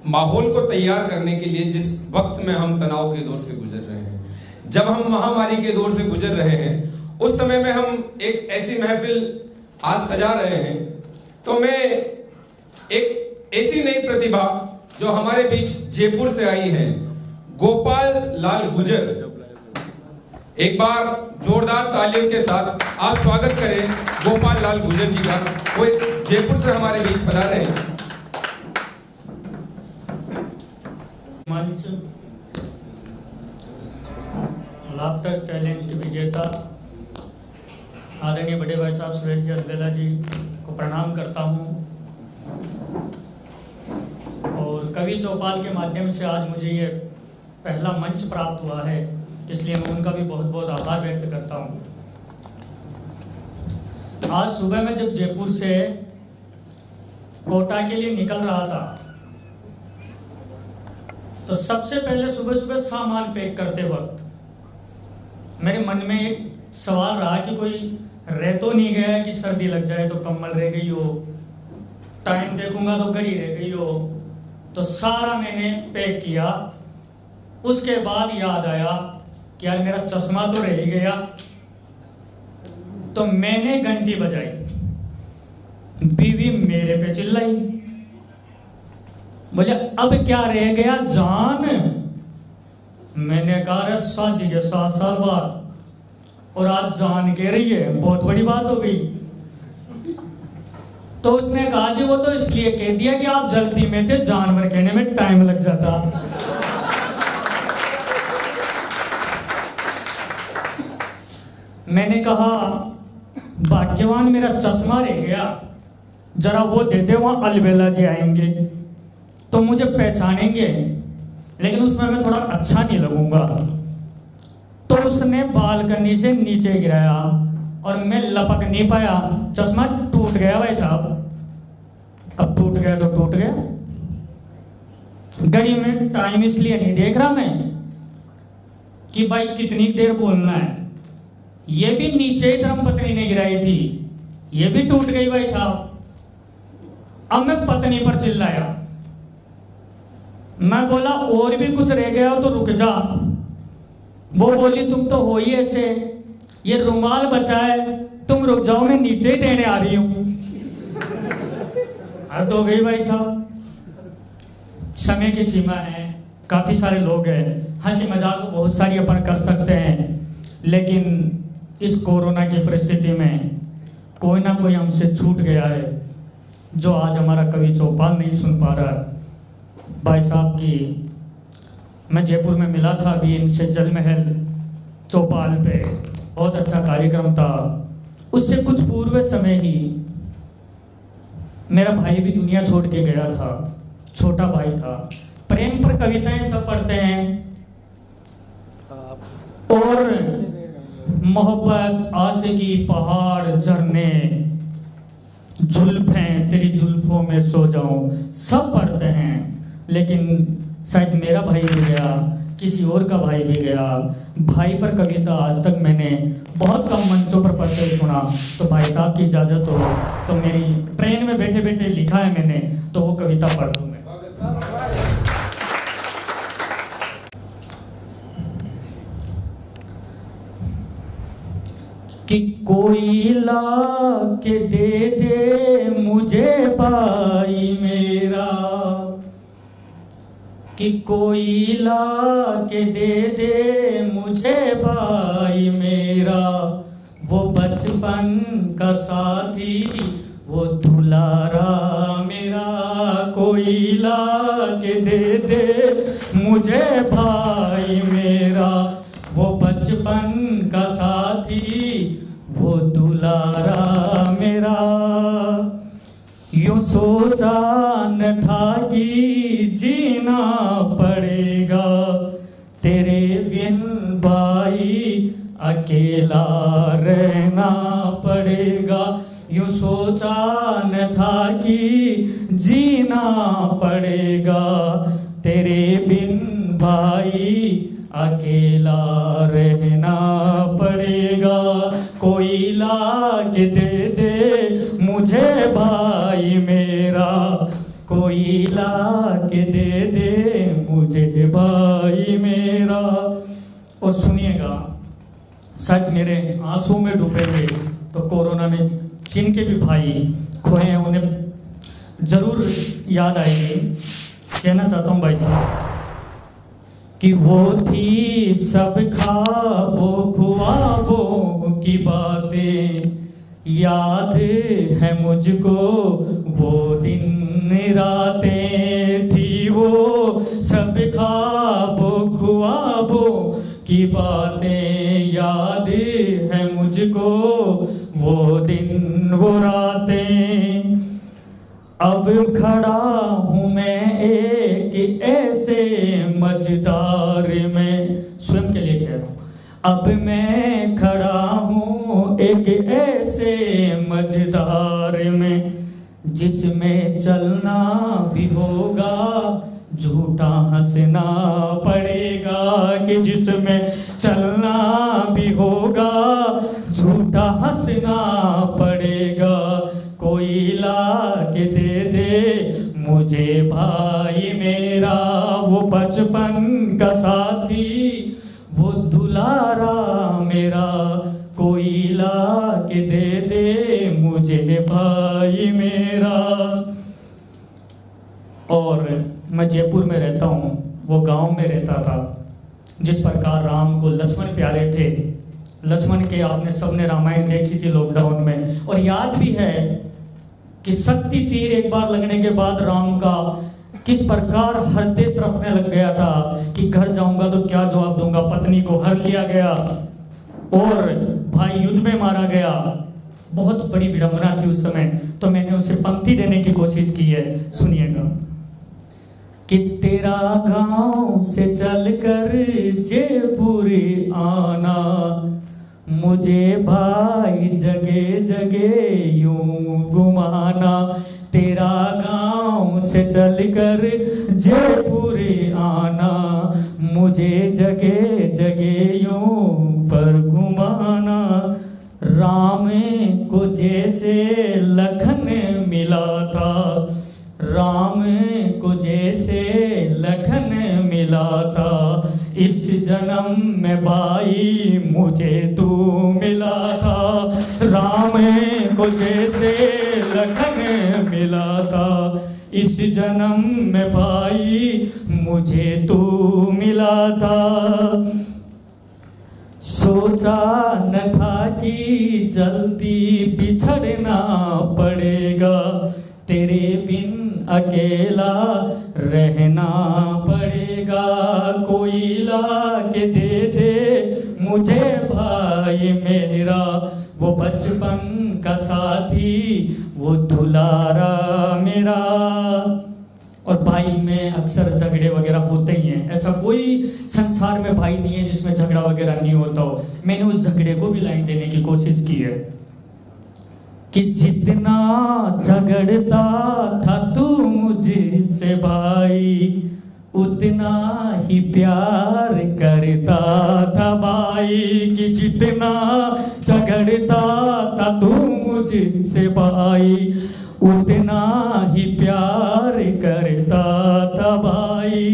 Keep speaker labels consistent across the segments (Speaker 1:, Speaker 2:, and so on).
Speaker 1: माहौल को तैयार करने के लिए जिस वक्त में हम तनाव के दौर से गुजर रहे हैं, जब हम महामारी के दौर से गुजर रहे हैं, उस समय में हम एक ऐसी महफिल आज सजा रहे हैं, तो मैं एक ऐसी नई प्रतिभा जो हमारे बीच जयपुर से आई है, गोपाल लाल गुर्जर, एक बार जोरदार तालियों के साथ आप स्वागत करें गोपाल लाल गुर्जर जी का। वो जयपुर से हमारे बीच पधारे हैं।
Speaker 2: मंच लाफ्टर चैलेंज के विजेता आदरणीय बड़े भाई साहब सुरेश जी अलवेला जी को प्रणाम करता हूं, और कवि चौपाल के माध्यम से आज मुझे ये पहला मंच प्राप्त हुआ है, इसलिए मैं उनका भी बहुत बहुत आभार व्यक्त करता हूं। आज सुबह में जब जयपुर से कोटा के लिए निकल रहा था, तो सबसे पहले सुबह सुबह सामान पैक करते वक्त मेरे मन में एक सवाल रहा कि कोई रह तो नहीं गया कि सर्दी लग जाए तो कम्बल रह गई हो, टाइम देखूंगा तो घड़ी रह गई हो। तो सारा मैंने पैक किया। उसके बाद याद आया कि यार मेरा चश्मा तो रह ही गया, तो मैंने घंटी बजाई। बीवी मेरे पे चिल्लाई, बोले अब क्या रह गया जान। मैंने कहा शादी के 7 साल बाद और आज जान के रही है, बहुत बड़ी बात हो गई। तो उसने कहा जी वो तो इसलिए कह दिया कि आप जल्दी में थे, जानवर कहने में टाइम लग जाता। मैंने कहा भाग्यवान मेरा चश्मा रह गया, जरा वो दे दे, वहां अलवेला जी आएंगे तो मुझे पहचानेंगे, लेकिन उसमें मैं थोड़ा अच्छा नहीं लगूंगा। तो उसने बालकनी से नीचे गिराया और मैं लपक नहीं पाया, चश्मा टूट गया भाई साहब। अब टूट गया तो टूट गया, घड़ी में टाइम इसलिए नहीं देख रहा मैं कि भाई कितनी देर बोलना है। ये भी नीचे ही धर्मपत्नी ने गिराई थी, ये भी टूट गई भाई साहब। अब मैं पत्नी पर चिल्लाया, मैं बोला और भी कुछ रह गया हो तो रुक जा। वो बोली तुम तो हो ही ऐसे, ये रुमाल बचा है, तुम रुक जाओ मैं नीचे ही देने आ रही हूं। हद हो गई भाई साहब। समय की सीमा है, काफी सारे लोग हैं, हंसी मजाक बहुत सारी अपन कर सकते हैं, लेकिन इस कोरोना की परिस्थिति में कोई ना कोई हमसे छूट गया है, जो आज हमारा कवि चौपाल नहीं सुन पा रहा है। भाई साहब की मैं जयपुर में मिला था अभी इनसे, जल महल चौपाल पे बहुत अच्छा कार्यक्रम था। उससे कुछ पूर्व समय ही मेरा भाई भी दुनिया छोड़ के गया था, छोटा भाई था। प्रेम पर कविताएं सब पढ़ते हैं, और मोहब्बत, आशिकी, पहाड़, झरने, जुल्फें, तेरी जुल्फों में सो जाऊं, सब पढ़ते हैं। लेकिन शायद मेरा भाई भी गया, किसी और का भाई भी गया। भाई पर कविता आज तक मैंने बहुत कम मंचों पर पढ़ते हुए सुना। तो भाई साहब की इजाजत हो तो मेरी ट्रेन में बैठे बैठे लिखा है मैंने, तो वो कविता पढ़ दूं मैं। कि कोई ला के दे दे मुझे भाई मेरा, कि कोई ला के दे दे मुझे भाई मेरा, वो बचपन का साथी, वो दुलारा मेरा। कोई ला के दे दे मुझे भाई मेरा, वो बचपन का साथी, वो दुलारा मेरा। यूं सोचा न था कि जीना पड़ेगा, तेरे बिन भाई अकेला रहना पड़ेगा। यूं सोचा न था कि जीना पड़ेगा, तेरे बिन भाई अकेला रहना पड़ेगा। कोई ला के दे दे मुझे भाई मेरा, कोई कोई ला के दे दे मुझे भाई मेरा। और सुनिएगा, सच मेरे आंसू में डूबे थे तो कोरोना में जिनके भी भाई खोए हैं उन्हें जरूर याद आएगी। कहना चाहता हूँ भाई साहब कि वो थी सब ख्वाबों ख्वाबों की बातें, याद है मुझको वो दिन रातें, थी वो सब ख्वाबों ख्वाबों की बातें, याद है मुझको वो दिन वो रातें। अब खड़ा हूँ मैं एक ऐसे मझधार में, स्वयं के लिए कह रहा हूँ, अब मैं खड़ा हूँ एक ऐसे मझधार में, जिसमें चलना भी होगा झूठा हंसना पड़ेगा, कि जिसमें चलना भी होगा झूठा हंसना पड़ेगा। कोई ला के दे दे मुझे भाई मेरा, वो बचपन का साथी वो दुलारा मेरा, कोई ला के दे दे मुझे भाई मेरा। और मैं जयपुर में रहता हूँ, वो गांव में रहता था। जिस प्रकार राम को लक्ष्मण प्यारे थे, लक्ष्मण के आपने सबने रामायण देखी थी लॉकडाउन में, और याद भी है कि शक्ति तीर एक बार लगने के बाद राम का किस प्रकार हृदय तड़पने लग गया था कि घर जाऊंगा तो क्या जवाब दूंगा। पत्नी को हर लिया गया और भाई युद्ध में मारा गया। बहुत बड़ी विडंबना थी उस समय। तो मैंने उसे पंक्ति देने की कोशिश की है, सुनिएगा। कि तेरा गांव से चलकर जयपुर आना, मुझे भाई जगह जगह यूं घुमाना, तेरा गांव से चलकर जयपुर आना, मुझे जगह जगह यूं पर घुमाना। राम को जैसे लखन मिला था, राम को जैसे लखन मिला था, इस जन्म में भाई मुझे तू मिला था। राम को जैसे लखन मिला था, इस जन्म में भाई मुझे तू मिला था। सोचा न था कि जल्दी बिछड़ना पड़ेगा, तेरे बिन अकेला रहना पड़ेगा। कोई ला के दे दे मुझे भाई मेरा, वो बचपन का साथी वो दुलारा मेरा। और भाई में अक्सर झगड़े वगैरह होते ही हैं, ऐसा कोई संसार में भाई नहीं है जिसमें झगड़ा वगैरह नहीं होता हो। मैंने उस झगड़े को भी लाइन देने की कोशिश की है कि जितना झगड़ता था तू मुझसे भाई, उतना ही प्यार करता था भाई। कि जितना झगड़ता था तू मुझसे भाई, उतना ही प्यार करता था भाई।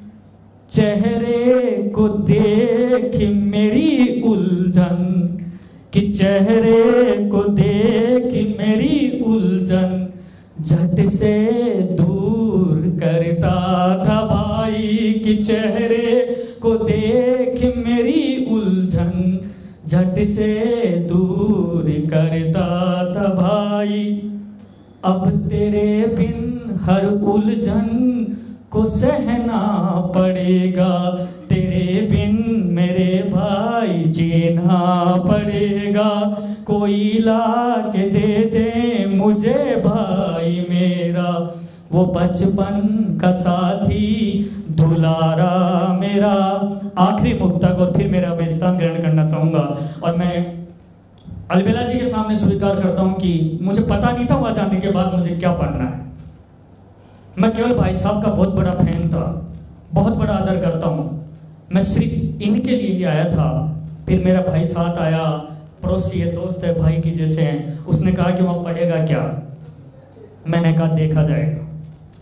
Speaker 2: चेहरे को देख मेरी उलझन, कि चेहरे को देख मेरी उलझन, झट से दूर करता था भाई। कि चेहरे को देख मेरी उलझन, झट से दूर करता था भाई। अब तेरे बिन हर उलझन को सहना पड़ेगा, तेरे बिन मेरे भाई जीना पड़ेगा। कोई ला के दे दे मुझे भाई मेरा, वो बचपन का साथी दुलारा मेरा। आखिरी मुक्तक और फिर मेरा मेजबान ग्रहण करना चाहूंगा। और मैं अलबेला जी के सामने स्वीकार करता हूं कि मुझे पता नहीं था वहां जाने के बाद मुझे क्या पढ़ना है। मैं केवल भाई साहब का बहुत बड़ा फैन था, बहुत बड़ा आदर करता हूं। मैं सिर्फ इनके लिए ही आया था। फिर मेरा भाई साथ आया, पड़ोसी है, दोस्त है, भाई की जैसे हैं। उसने कहा कि वहां पढ़ेगा क्या? मैंने कहा देखा जाएगा।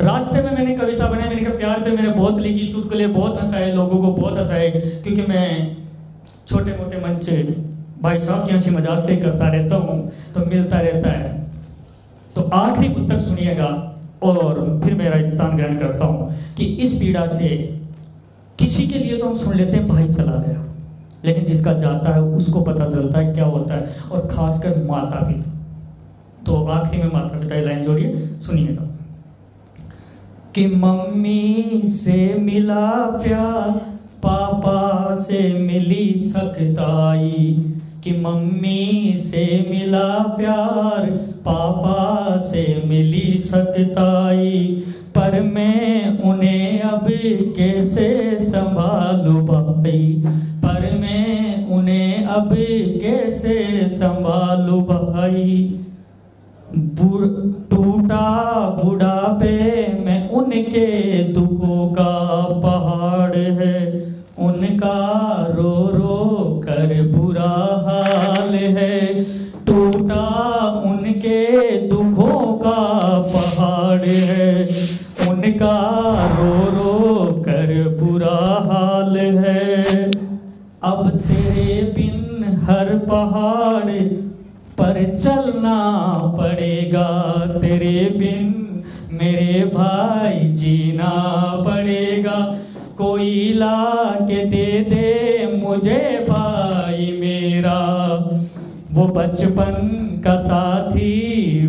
Speaker 2: रास्ते में मैंने कविता बनाई, मैंने कहा प्यार पे मैंने बहुत लिखी, चुटकुले बहुत हंसाए, लोगों को बहुत हंसाए, क्योंकि मैं छोटे मोटे मंच भाई साहब की हंसी मजाक से ही करता रहता हूँ, तो मिलता रहता है। तो आखिरी बुक तक सुनिएगा और फिर मेरा स्थान ग्रहण करता हूँ कि इस पीड़ा से किसी के लिए तो हम सुन लेते हैं भाई चला गया, लेकिन जिसका जाता है उसको पता चलता है क्या होता है, और खासकर माता पिता। तो आखिरी में माता पिता लाइन जोड़िए, सुनिएगा कि मम्मी से मिला प्यार, पापा से मिली सख्ताई, कि मम्मी से मिला प्यार, पापा से मिली सख्ताई, पर मैं उन्हें अब कैसे संभालूं भाई, पर मैं उन्हें अब कैसे संभालूं भाई। टूटा बुढ़ापे में उनके दुखों का पहाड़ है, उनका रो रो कर बुरा हाल है, टूटा उनके दुखों का पहाड़ है, उनका रो रो कर बुरा हाल है। अब तेरे बिन हर पहाड़ पर चलना पड़ेगा, तेरे बिन मेरे भाई जीना पड़ेगा, कोई ला के दे दे मुझे भाई मेरा, वो बचपन का साथी